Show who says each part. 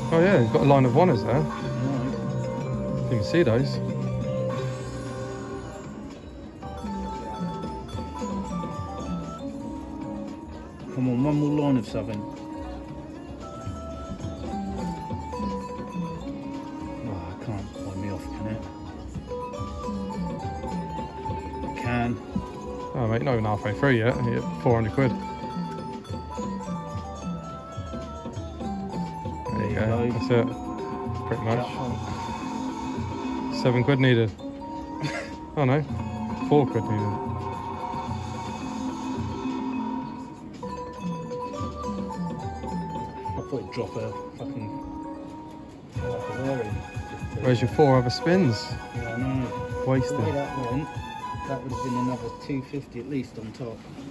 Speaker 1: Oh yeah, you've got a line of oneers there.
Speaker 2: Right.
Speaker 1: You can see those.
Speaker 2: Come on, one more line of 7. Oh, I can't buy me off, can it? It can.
Speaker 1: Oh mate, not even halfway through yet. You're at 400 quid. There you go. That's it. Pretty much. 7 quid needed. Oh no, 4 quid needed.
Speaker 2: I thought it'd drop a fucking...
Speaker 1: Where's your 4 other spins?
Speaker 2: Yeah, I know.
Speaker 1: Wasted.
Speaker 2: The way that went, that would have been another 250 at least on top.